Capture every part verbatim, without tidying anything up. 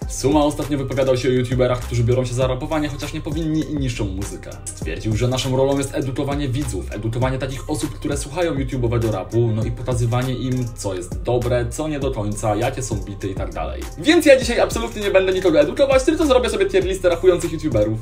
Suma ostatnio wypowiadał się o youtuberach, którzy biorą się za rapowanie, chociaż nie powinni i niszczą muzykę. Stwierdził, że naszą rolą jest edukowanie widzów, edukowanie takich osób, które słuchają YouTube'owego rapu, no i pokazywanie im, co jest dobre, co nie do końca, jakie są bity i tak dalej. Więc ja dzisiaj absolutnie nie będę nikogo edukować, tylko zrobię sobie tier listę rapujących YouTuberów.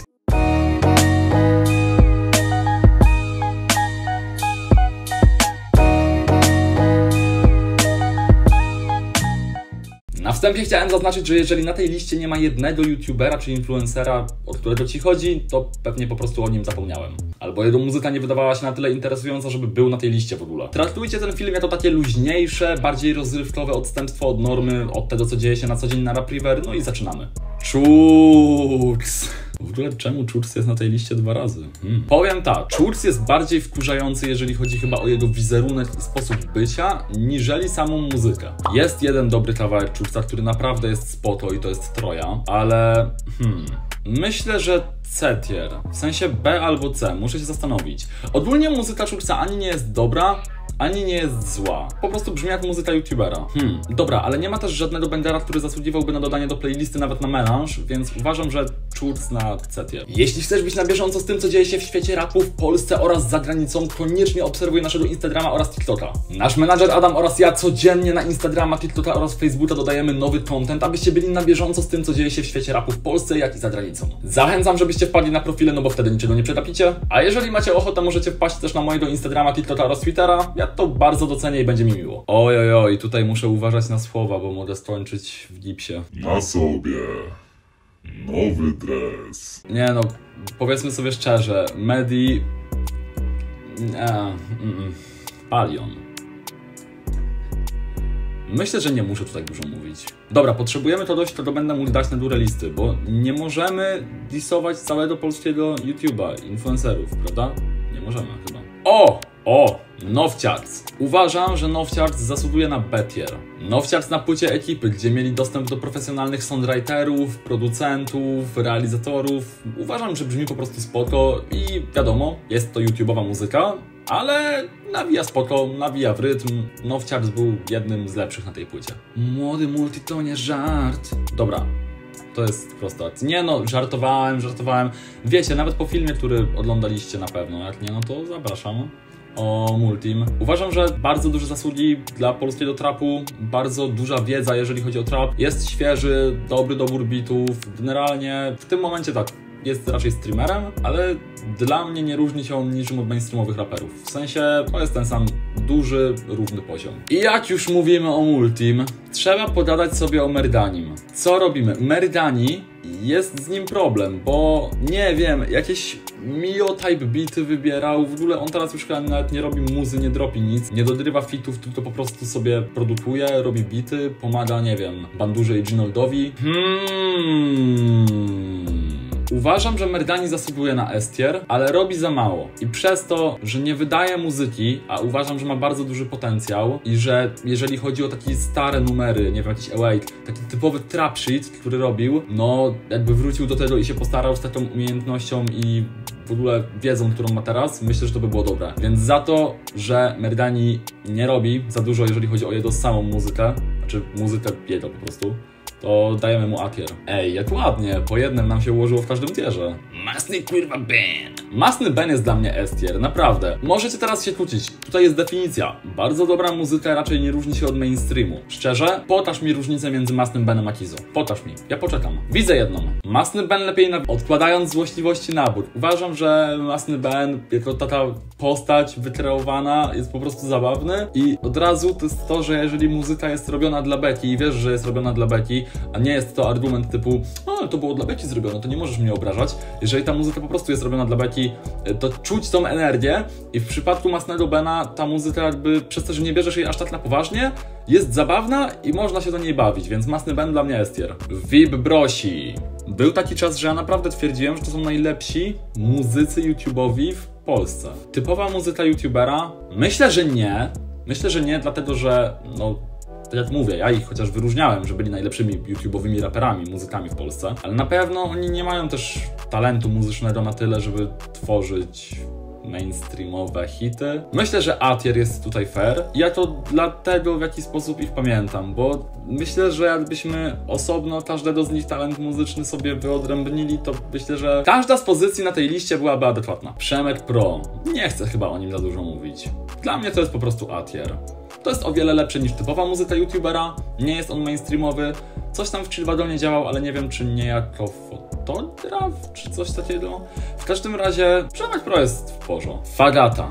Na wstępie chciałem zaznaczyć, że jeżeli na tej liście nie ma jednego youtubera czy influencera, o którego ci chodzi, to pewnie po prostu o nim zapomniałem. Albo jego muzyka nie wydawała się na tyle interesująca, żeby był na tej liście w ogóle. Traktujcie ten film jako takie luźniejsze, bardziej rozrywkowe odstępstwo od normy, od tego, co dzieje się na co dzień na Rap River, no i zaczynamy. Churks. W ogóle czemu Churks jest na tej liście dwa razy? Hmm. Powiem tak, Churks jest bardziej wkurzający, jeżeli chodzi chyba o jego wizerunek i sposób bycia, niżeli samą muzykę. Jest jeden dobry kawałek Churksa, który naprawdę jest spoko i to jest Troja, ale hmm... myślę, że C tier, w sensie B albo C, muszę się zastanowić. Ogólnie muzyka Churksa ani nie jest dobra, ani nie jest zła. Po prostu brzmi jak muzyka youtubera. Hmm, dobra, ale nie ma też żadnego bangera, który zasługiwałby na dodanie do playlisty nawet na melanż, więc uważam, że Churks na C tier. Jeśli chcesz być na bieżąco z tym, co dzieje się w świecie rapu w Polsce oraz za granicą, koniecznie obserwuj naszego Instagrama oraz TikToka. Nasz menadżer Adam oraz ja codziennie na Instagrama, TikToka oraz Facebooka dodajemy nowy content, abyście byli na bieżąco z tym, co dzieje się w świecie rapu w Polsce, jak i za granicą. Zachęcam, żebyście wpadli na profile, no bo wtedy niczego nie przegapicie. A jeżeli macie ochotę, możecie wpaść też na mojego Instagrama, TikToka oraz Twittera. Ja to bardzo docenię i będzie mi miło. Ojojoj, tutaj muszę uważać na słowa, bo mogę skończyć w gipsie. Na sobie nowy dres. Nie no, powiedzmy sobie szczerze, Medi... Nie, mm, Palion. Myślę, że nie muszę tutaj dużo mówić. Dobra, potrzebujemy to dość, to będę mógł dać na górę listy, bo nie możemy disować całego polskiego YouTube'a, influencerów, prawda? Nie możemy chyba. O! O! Novcharts. Uważam, że Novcharts zasługuje na B tier. Novcharts na płycie ekipy, gdzie mieli dostęp do profesjonalnych songwriterów, producentów, realizatorów. Uważam, że brzmi po prostu spoko i wiadomo, jest to YouTube'owa muzyka, ale nawija spoko, nawija w rytm. Novcharts był jednym z lepszych na tej płycie. Młody multi to nie żart. Dobra. To jest prosta. Nie no, żartowałem, żartowałem. Wiecie, nawet po filmie, który oglądaliście na pewno, jak nie, no to zapraszam. O Multim. Uważam, że bardzo duże zasługi dla polskiego trapu, bardzo duża wiedza, jeżeli chodzi o trap. Jest świeży, dobry dobór bitów. Generalnie w tym momencie tak, jest raczej streamerem, ale dla mnie nie różni się on niczym od mainstreamowych raperów. W sensie to jest ten sam duży, równy poziom. I jak już mówimy o Multim, trzeba pogadać sobie o Merdanim. Co robimy? Merdani, jest z nim problem, bo nie wiem, jakieś Mio-type beaty wybierał, w ogóle on teraz już chyba nawet nie robi muzy, nie dropi nic, nie dogrywa fitów, tylko po prostu sobie produkuje, robi beaty, pomaga, nie wiem, Bandurze i Ginoldowi. Hmm... Uważam, że Merdani zasługuje na S tier, ale robi za mało. I przez to, że nie wydaje muzyki, a uważam, że ma bardzo duży potencjał i że jeżeli chodzi o takie stare numery, nie wiem, jakiś Awake, taki typowy trap shit, który robił, no jakby wrócił do tego i się postarał z taką umiejętnością i w ogóle wiedzą, którą ma teraz, myślę, że to by było dobre. Więc za to, że Merdani nie robi za dużo, jeżeli chodzi o jego samą muzykę, znaczy muzykę jego po prostu, to dajemy mu A tier. Ej, jak ładnie, po jednym nam się ułożyło w każdym tierze. Masny kurwa Ben. Masny Ben jest dla mnie S tier, naprawdę. Możecie teraz się kłócić, tutaj jest definicja. Bardzo dobra muzyka raczej nie różni się od mainstreamu. Szczerze, pokaż mi różnicę między Masnym Benem a Kizo. Pokaż mi, ja poczekam. Widzę jedną. Masny Ben lepiej na... Odkładając złośliwości na bok. Uważam, że Masny Ben, jako taka postać wykreowana, jest po prostu zabawny i od razu to jest to, że jeżeli muzyka jest robiona dla beki i wiesz, że jest robiona dla beki, a nie jest to argument typu o, to było dla beki zrobione, to nie możesz mnie obrażać. Jeżeli ta muzyka po prostu jest robiona dla beki, to czuć tą energię i w przypadku Masnego Bena ta muzyka jakby przez to, że nie bierzesz jej aż tak na poważnie, jest zabawna i można się do niej bawić, więc Masny Ben dla mnie jest tier. V I B Brosi. Był taki czas, że ja naprawdę twierdziłem, że to są najlepsi muzycy YouTube'owi w Polsce. Typowa muzyka YouTubera? Myślę, że nie. Myślę, że nie, dlatego że no tak jak mówię, ja ich chociaż wyróżniałem, że byli najlepszymi YouTube'owymi raperami, muzykami w Polsce, ale na pewno oni nie mają też talentu muzycznego na tyle, żeby tworzyć mainstreamowe hity. Myślę, że A-tier jest tutaj fair. Ja to dlatego w jakiś sposób ich pamiętam, bo myślę, że jakbyśmy osobno każdego z nich talent muzyczny sobie wyodrębnili, to myślę, że każda z pozycji na tej liście byłaby adekwatna. Przemek Pro. Nie chcę chyba o nim za dużo mówić. Dla mnie to jest po prostu A-tier. To jest o wiele lepsze niż typowa muzyka youtubera, nie jest on mainstreamowy, coś tam w Chillwagonie działał, ale nie wiem, czy nie jako fotograf, czy coś takiego. W każdym razie Przemek Pro jest w porządku. Fagata.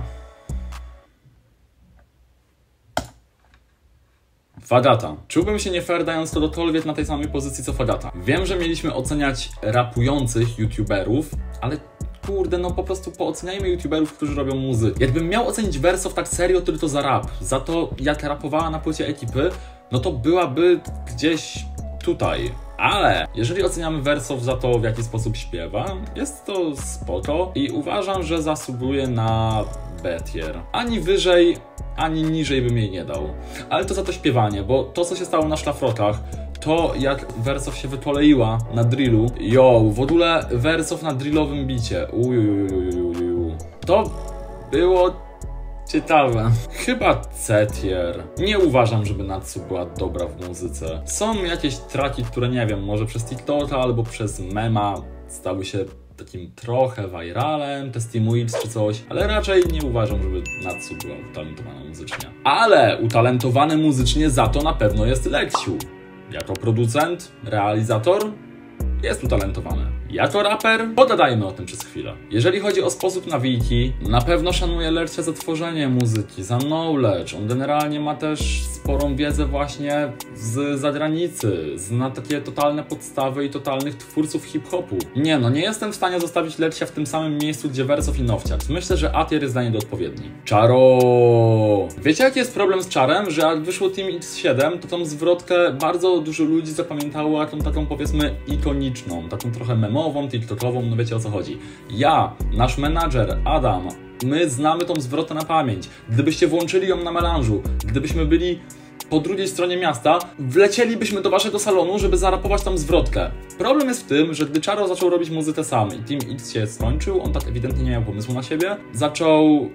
Fagata. Czułbym się nie fair dając kogokolwiek na tej samej pozycji co Fagata. Wiem, że mieliśmy oceniać rapujących youtuberów, ale kurde, no po prostu pooceniajmy youtuberów, którzy robią muzykę. Jakbym miał ocenić Wersow tak serio, to to za rap. Za to, jak rapowała na płycie Ekipy, no to byłaby gdzieś tutaj. Ale jeżeli oceniamy Wersow za to, w jaki sposób śpiewa, jest to spoko i uważam, że zasługuje na B-tier. Ani wyżej, ani niżej bym jej nie dał. Ale to za to śpiewanie, bo to, co się stało na szlafrokach, to jak Wersow się wykoleiła na drillu, yo, w ogóle Wersow na drillowym bicie, ujujujujujuju, to było ciekawe. Chyba C-tier. Nie uważam, żeby Natsu była dobra w muzyce. Są jakieś traki, które nie wiem, może przez TikToka albo przez mema stały się takim trochę viralem, Testimuits czy coś, ale raczej nie uważam, żeby Natsu była utalentowana muzycznie. Ale utalentowany muzycznie za to na pewno jest Leksiu. Jako producent, realizator jest utalentowany. Jako raper pogadajmy o tym przez chwilę. Jeżeli chodzi o sposób nawijki, na pewno szanuję Lercia za tworzenie muzyki, za knowledge. On generalnie ma też sporą wiedzę właśnie z zagranicy, zna takie totalne podstawy i totalnych twórców hip-hopu. Nie no, nie jestem w stanie zostawić Lercia w tym samym miejscu, gdzie Wersow i Nowciak. Myślę, że A-tier jest dla niego odpowiedni. Czaro! Wiecie, jaki jest problem z Czarem? Że jak wyszło Team X siedem, to tą zwrotkę bardzo dużo ludzi zapamiętało jako taką, powiedzmy, ikoniczną, taką trochę memową, tiktokową, no wiecie o co chodzi. Ja, nasz menadżer, Adam, my znamy tą zwrotę na pamięć. Gdybyście włączyli ją na melanżu, gdybyśmy byli po drugiej stronie miasta, wlecielibyśmy do waszego salonu, żeby zarapować tam zwrotkę. Problem jest w tym, że gdy Czaro zaczął robić muzykę sam i Team X się skończył, on tak ewidentnie nie miał pomysłu na siebie, zaczął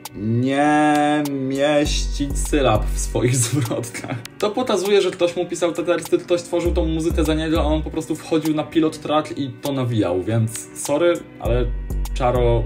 nie mieścić sylab w swoich zwrotkach. To pokazuje, że ktoś mu pisał te teksty, ktoś tworzył tą muzykę za niego, a on po prostu wchodził na pilot track i to nawijał, więc sorry, ale Czaro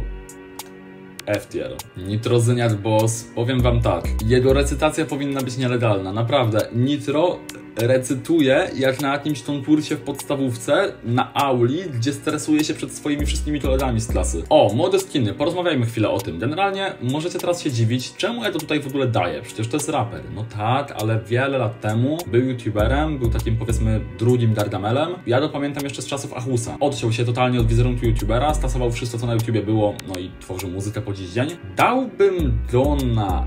F-tier. Nitrozyniak Boss, powiem wam tak, jego recytacja powinna być nielegalna, naprawdę. Nitro recytuje jak na jakimś konkursie w podstawówce na auli, gdzie stresuje się przed swoimi wszystkimi kolegami z klasy. O, młode skiny, porozmawiajmy chwilę o tym. Generalnie możecie teraz się dziwić, czemu ja to tutaj w ogóle daję, przecież to jest raper. No tak, ale wiele lat temu był youtuberem, był takim powiedzmy drugim Gargamelem. Ja to pamiętam jeszcze z czasów Achusa. Odciął się totalnie od wizerunku youtubera, stasował wszystko co na YouTubie było, no i tworzył muzykę po dziś dzień. Dałbym go na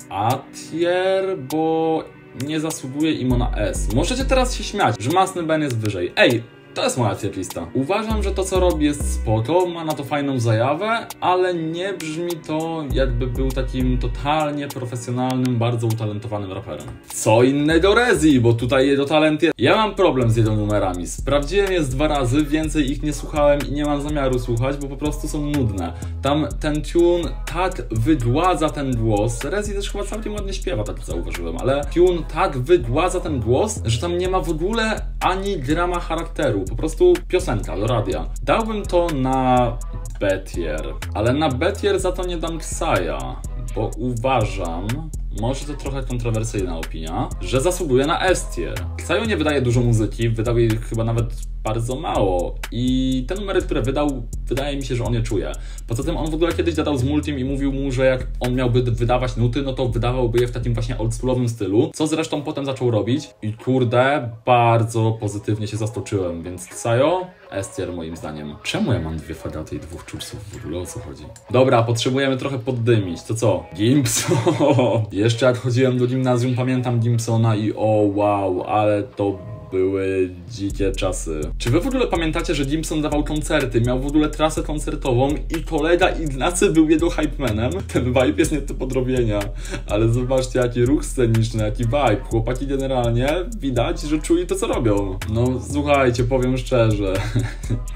A-tier, bo nie zasługuje imo na S. Możecie teraz się śmiać, że Masny Ben jest wyżej. Ej, to jest moja tier lista. Uważam, że to co robi jest spoko, ma na to fajną zajawę, ale nie brzmi to jakby był takim totalnie profesjonalnym, bardzo utalentowanym raperem. Co innego Rezi, bo tutaj jego talent jest... Ja mam problem z jego numerami. Sprawdziłem je z dwa razy, więcej ich nie słuchałem i nie mam zamiaru słuchać, bo po prostu są nudne. Tam ten tune tak wygładza ten głos. Rezi też chyba całkiem ładnie śpiewa, tak zauważyłem, ale tune tak wygładza ten głos, że tam nie ma w ogóle ani grama charakteru. Po prostu piosenka do radia. Dałbym to na B-tier, ale na B-tier za to nie dam Ksaja, bo uważam, może to trochę kontrowersyjna opinia, że zasługuje na S-tier. Ksajo nie wydaje dużo muzyki, wydał jej chyba nawet bardzo mało i te numery, które wydał, wydaje mi się, że on je czuje. Poza tym on w ogóle kiedyś gadał z Multim i mówił mu, że jak on miałby wydawać nuty, no to wydawałby je w takim właśnie oldschoolowym stylu, co zresztą potem zaczął robić i kurde, bardzo pozytywnie się zastoczyłem, więc Ksajo, S-tier moim zdaniem. Czemu ja mam dwie fagaty i dwóch czupsów w ogóle, o co chodzi? Dobra, potrzebujemy trochę poddymić, to co? Gimpson! Jeszcze jak chodziłem do gimnazjum, pamiętam Gimpsona i o wow, ale to były dzikie czasy. Czy wy w ogóle pamiętacie, że Gimpson dawał koncerty, miał w ogóle trasę koncertową i kolega Ignacy był jego hypemanem? Ten vibe jest nie do podrobienia, ale zobaczcie jaki ruch sceniczny, jaki vibe. Chłopaki generalnie widać, że czuli to co robią. No słuchajcie, powiem szczerze.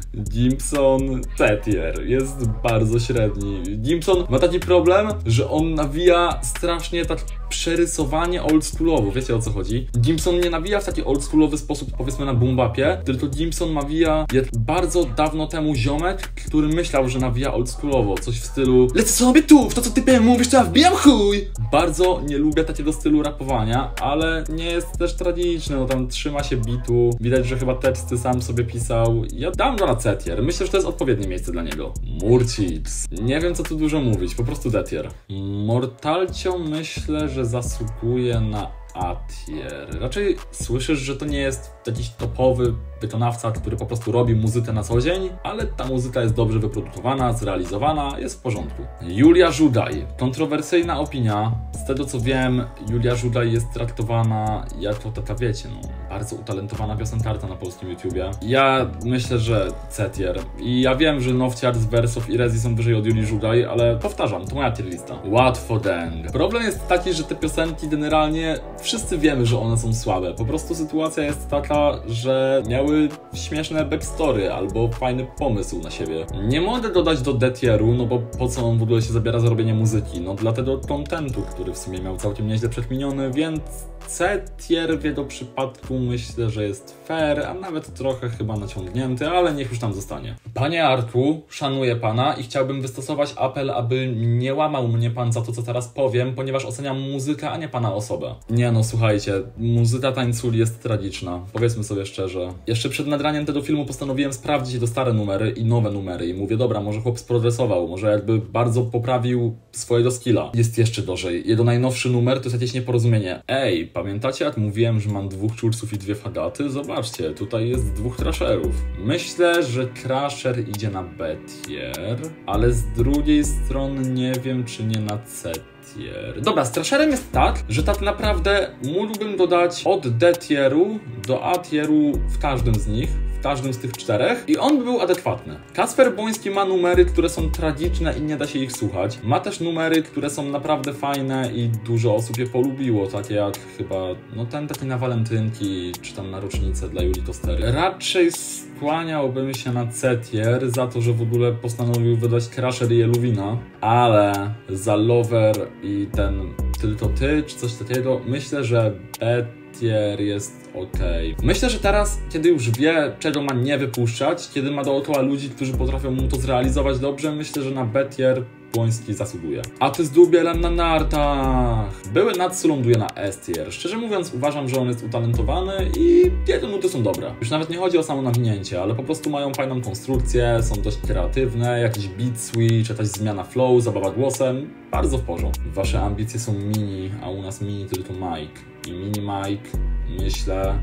Gimson Tetier jest bardzo średni. Gimson ma taki problem, że on nawija strasznie tak przerysowanie oldschoolowo, wiecie o co chodzi? Gimson nie nawija w taki oldschoolowy sposób, powiedzmy na boom bapie, tylko Gimson nawija jak bardzo dawno temu ziomek, który myślał, że nawija oldschoolowo, coś w stylu lecę sobie tu, w to co ty mówisz, to ja wbijam chuj! Bardzo nie lubię takiego stylu rapowania, ale nie jest też tragiczny, no tam trzyma się bitu, widać, że chyba teksty sam sobie pisał. Ja dam go na C-tier, myślę, że to jest odpowiednie miejsce dla niego. Murcic. Nie wiem co tu dużo mówić, po prostu D-tier. Mortalcio myślę, że zasługuje na A-tier. Raczej słyszysz, że to nie jest jakiś topowy wykonawca, który po prostu robi muzykę na co dzień, ale ta muzyka jest dobrze wyprodukowana, zrealizowana, jest w porządku. Julia Żugaj. Kontrowersyjna opinia. Z tego co wiem, Julia Żugaj jest traktowana jako taka, wiecie, no, bardzo utalentowana piosenkarka na polskim YouTubie. Ja myślę, że C-tier. I ja wiem, że Nowciarz, Wersow i Rezi są wyżej od Julii Żugaj, ale powtarzam, to moja tier lista. Łatwo deng. Problem jest taki, że te piosenki generalnie wszyscy wiemy, że one są słabe. Po prostu sytuacja jest taka, że miały śmieszne backstory albo fajny pomysł na siebie. Nie mogę dodać do D-tieru, no bo po co on w ogóle się zabiera za robienie muzyki? No dlatego contentu, który w sumie miał całkiem nieźle przekminiony, więc C-tier w jego przypadku myślę, że jest fair, a nawet trochę chyba naciągnięty, ale niech już tam zostanie. Panie Arku, szanuję pana i chciałbym wystosować apel, aby nie łamał mnie pan za to, co teraz powiem, ponieważ oceniam muzykę, a nie pana osobę. Nie no, słuchajcie, muzyka tańculi jest tragiczna, powiedzmy sobie szczerze. Jeszcze przed nagraniem tego filmu postanowiłem sprawdzić te stare numery i nowe numery i mówię, dobra, może chłop sprogresował, może jakby bardzo poprawił swojego skilla. Jest jeszcze gorzej. Jego najnowszy numer to jest jakieś nieporozumienie. Ej, pamiętacie jak mówiłem, że mam dwóch czurców i dwie fagaty? Zobaczcie, tutaj jest dwóch crasherów. Myślę, że crasher idzie na B-tier, ale z drugiej strony nie wiem, czy nie na C-tier. Dobra, z crasherem jest tak, że tak naprawdę mógłbym dodać od D-tieru do A-tieru w każdym z nich. W każdym z tych czterech i on by był adekwatny. Kacper Boński ma numery, które są tragiczne i nie da się ich słuchać. Ma też numery, które są naprawdę fajne i dużo osób je polubiło, takie jak chyba, no ten taki na walentynki, czy tam na rocznicę dla Julii Tostery. Raczej skłaniałbym się na C-tier za to, że w ogóle postanowił wydać Crasher i Eluwina, ale za Lover i ten Tylko Ty, czy coś takiego, myślę, że B tier jest ok. Myślę, że teraz, kiedy już wie, czego ma nie wypuszczać, kiedy ma dookoła ludzi, którzy potrafią mu to zrealizować dobrze, myślę, że na B-tier Błoński zasługuje. A ty z dubielem na nartach. Były Natsu ląduje na S-tier. Szczerze mówiąc, uważam, że on jest utalentowany i jego nuty są dobre. Już nawet nie chodzi o samo nawinięcie, ale po prostu mają fajną konstrukcję, są dość kreatywne, jakiś beat switch, jakaś zmiana flow, zabawa głosem. Bardzo w porządku. Wasze ambicje są mini, a u nas mini tylko Mike. I mini Mike, myślę,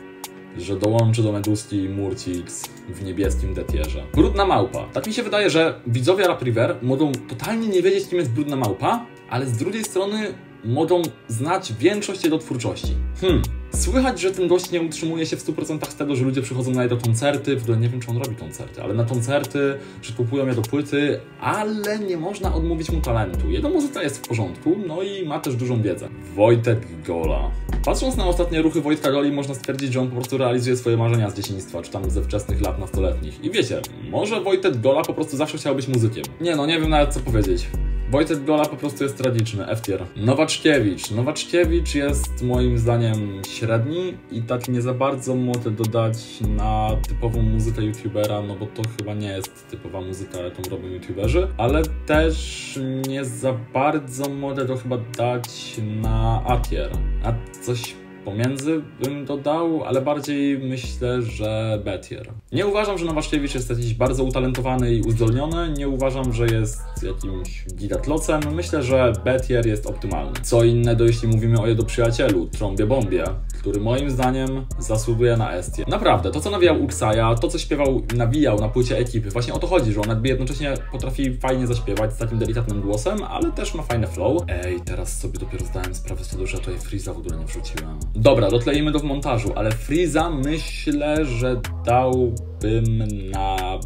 że dołączy do Meduski i Murcic w niebieskim D-tierze. Brudna małpa. Tak mi się wydaje, że widzowie Rap River mogą totalnie nie wiedzieć, kim jest Brudna małpa, ale z drugiej strony mogą znać większość jego twórczości. Hmm. Słychać, że ten gość nie utrzymuje się w stu procentach z tego, że ludzie przychodzą na jego koncerty, w ogóle nie wiem, czy on robi koncerty, ale na koncerty, że kupują jego płyty, ale nie można odmówić mu talentu. Jego muzyka jest w porządku, no i ma też dużą wiedzę. Wojtek Gola. Patrząc na ostatnie ruchy Wojtka Goli, można stwierdzić, że on po prostu realizuje swoje marzenia z dzieciństwa, czy tam ze wczesnych lat nastoletnich. I wiecie, może Wojtek Gola po prostu zawsze chciał być muzykiem. Nie no, nie wiem nawet co powiedzieć. Wojtek Gola po prostu jest tragiczny, F-tier. Nowaczkiewicz. Nowaczkiewicz jest moim zdaniem średni i tak nie za bardzo mogę dodać na typową muzykę youtubera, no bo to chyba nie jest typowa muzyka, jaką robią youtuberzy, ale też nie za bardzo mogę go chyba dać na A-tier. A coś pomiędzy bym dodał, ale bardziej myślę, że B-tier. Nie uważam, że Nowaszkiewicz jest jakiś bardzo utalentowany i uzdolniony, nie uważam, że jest jakimś gigatlocem, myślę, że B-tier jest optymalny. Co innego, jeśli mówimy o jego przyjacielu, Trąbie Bombie, który moim zdaniem zasługuje na S-tier. Naprawdę, to co nawijał Uksaja, to co śpiewał, nawijał na płycie Ekipy, właśnie o to chodzi, że on jakby jednocześnie potrafi fajnie zaśpiewać z takim delikatnym głosem, ale też ma fajne flow. Ej, teraz sobie dopiero zdałem sprawę z tego, że tutaj Freeza w ogóle nie wrzuciłem. Dobra, dokleimy go w montażu, ale Freeza myślę, że dałbym na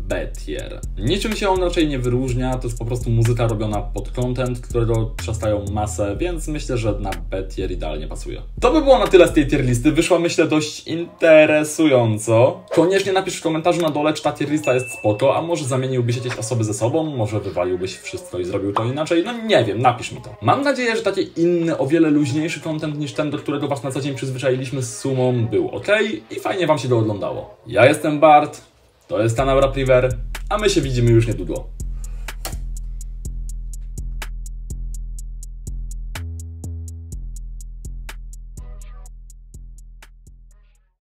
B-tier. Niczym się on raczej nie wyróżnia, to jest po prostu muzyka robiona pod content, którego trzastają masę, więc myślę, że na B-tier idealnie pasuje. To by było na tyle z tej tier listy, wyszła myślę dość interesująco. Koniecznie napisz w komentarzu na dole, czy ta tier lista jest spoko, a może zamieniłbyś jakieś osoby ze sobą, może wywaliłbyś wszystko i zrobił to inaczej, no nie wiem, napisz mi to. Mam nadzieję, że taki inny, o wiele luźniejszy content niż ten, do którego was na co dzień przyzwyczailiśmy z Sumą, był ok i fajnie wam się to oglądało. Ja jestem Bart, to jest kanał Rap River, a my się widzimy już niedługo.